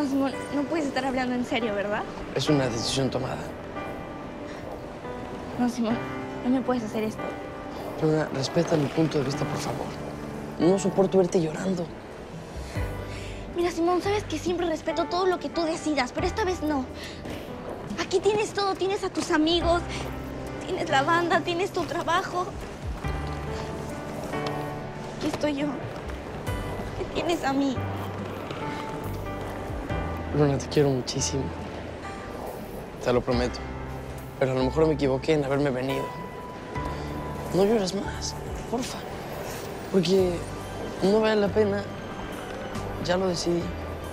No, Simón, no puedes estar hablando en serio, ¿verdad? Es una decisión tomada. No, Simón, no me puedes hacer esto. Luna, respeta mi punto de vista, por favor. No soporto verte llorando. Mira, Simón, sabes que siempre respeto todo lo que tú decidas, pero esta vez no. Aquí tienes todo, tienes a tus amigos, tienes la banda, tienes tu trabajo. Aquí estoy yo. ¿Qué tienes a mí? Luna, te quiero muchísimo. Te lo prometo. Pero a lo mejor me equivoqué en haberme venido. No llores más, porfa. Porque no vale la pena. Ya lo decidí.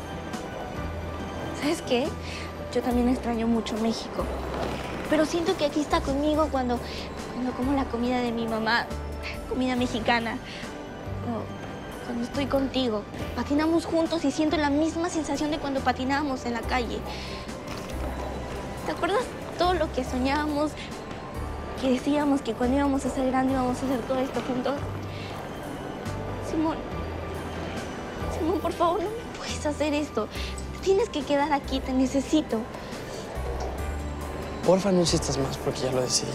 ¿Sabes qué? Yo también extraño mucho México. Pero siento que aquí está conmigo cuando como la comida de mi mamá, comida mexicana. Cuando estoy contigo. Patinamos juntos y siento la misma sensación de cuando patinábamos en la calle. ¿Te acuerdas todo lo que soñábamos? Que decíamos que cuando íbamos a ser grandes íbamos a hacer todo esto juntos. Simón, por favor, no me puedes hacer esto. Tienes que quedar aquí, te necesito. Porfa, no insistas más porque ya lo decidí.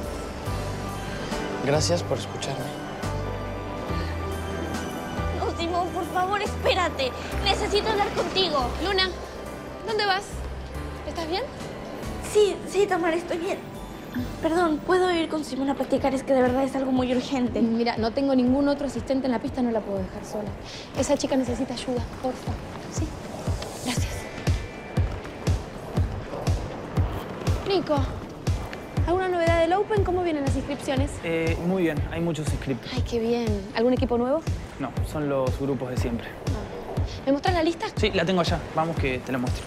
Gracias por escucharme. No, Simón, por favor, espérate. Necesito hablar contigo. Luna, ¿dónde vas? ¿Estás bien? Sí, Tamara, estoy bien. Perdón, ¿puedo ir con Simón a practicar? Es que de verdad es algo muy urgente. Mira, no tengo ningún otro asistente en la pista, no la puedo dejar sola. Esa chica necesita ayuda, porfa. ¿Sí? Gracias. Nico, ¿alguna novedad del Open? ¿Cómo vienen las inscripciones? Muy bien, hay muchos inscriptos. Ay, qué bien. ¿Algún equipo nuevo? No, son los grupos de siempre. ¿Me muestras la lista? Sí, la tengo allá. Vamos que te la muestro.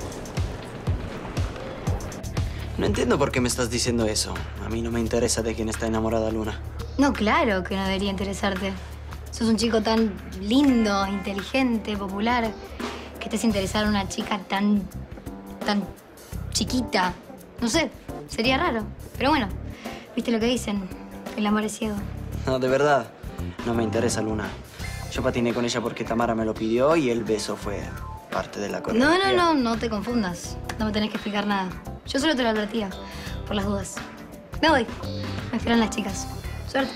No entiendo por qué me estás diciendo eso. A mí no me interesa de quién está enamorada Luna. No, claro que no debería interesarte. Sos un chico tan lindo, inteligente, popular, que estés interesado en una chica tan chiquita. No sé, sería raro. Pero bueno, ¿viste lo que dicen? El amor es ciego. No, de verdad, no me interesa Luna. Yo patiné con ella porque Tamara me lo pidió y el beso fue parte de la coreografía. No te confundas. No me tenés que explicar nada. Yo solo te lo advertía, por las dudas. Me voy. Me esperan las chicas. Suerte.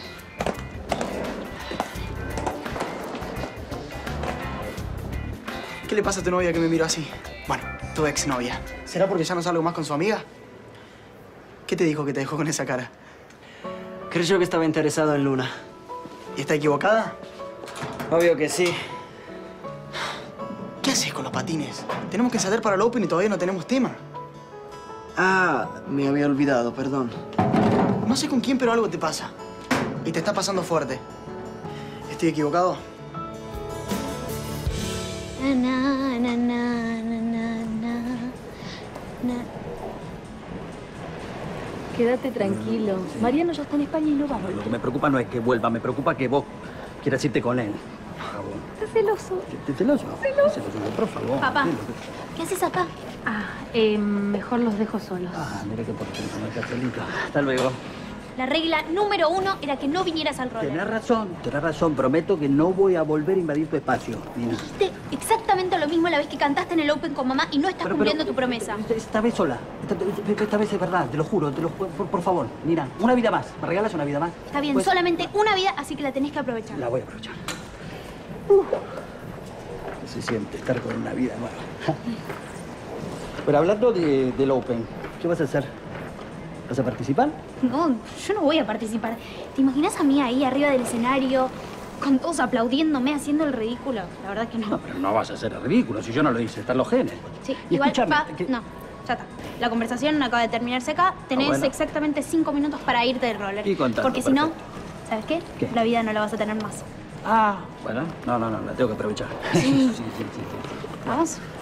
¿Qué le pasa a tu novia que me miró así? Bueno, tu exnovia. ¿Será porque ya no salgo más con su amiga? ¿Qué te dijo que te dejó con esa cara? Creyó que estaba interesado en Luna. ¿Y está equivocada? Obvio que sí. ¿Qué haces con los patines? Tenemos que ensayar para el Open y todavía no tenemos tema. Ah, me había olvidado, perdón. No sé con quién, pero algo te pasa. Y te está pasando fuerte. ¿Estoy equivocado? Quédate tranquilo. Mariano ya está en España y no va a volver. Lo que me preocupa no es que vuelva, me preocupa que vos quieras irte con él. Por favor. Estás celoso. ¿Te celoso? Celoso. Por favor. Papá, ¿qué haces acá? Mejor los dejo solos. Ah, mira qué porquería, Carcelito. Hasta luego. La regla número 1 era que no vinieras al roller. Tenés razón. Prometo que no voy a volver a invadir tu espacio. Nina. Dijiste exactamente lo mismo la vez que cantaste en el Open con mamá y no estás cumpliendo tu promesa. Esta vez sola. Esta vez es verdad, te lo juro. Por favor, Nina, una vida más. ¿Me regalas una vida más? Está bien, Pues, solamente una vida, así que la tenés que aprovechar. La voy a aprovechar. ¿Qué se siente estar con una vida nueva? Pero hablando del Open, ¿qué vas a hacer? ¿Vas a participar? No, yo no voy a participar. ¿Te imaginas a mí ahí arriba del escenario, con todos aplaudiéndome, haciendo el ridículo? La verdad que no. No, pero no vas a hacer el ridículo, si yo no lo hice, están los genes. Sí, Y igual, escúchame, no, ya está. La conversación acaba de terminarse acá. Tenés bueno. exactamente 5 minutos para irte del roller. Y contando, porque si no, perfecto. ¿sabes qué? ¿Qué? La vida no la vas a tener más. Ah, bueno, no, la tengo que aprovechar. Sí. Vamos.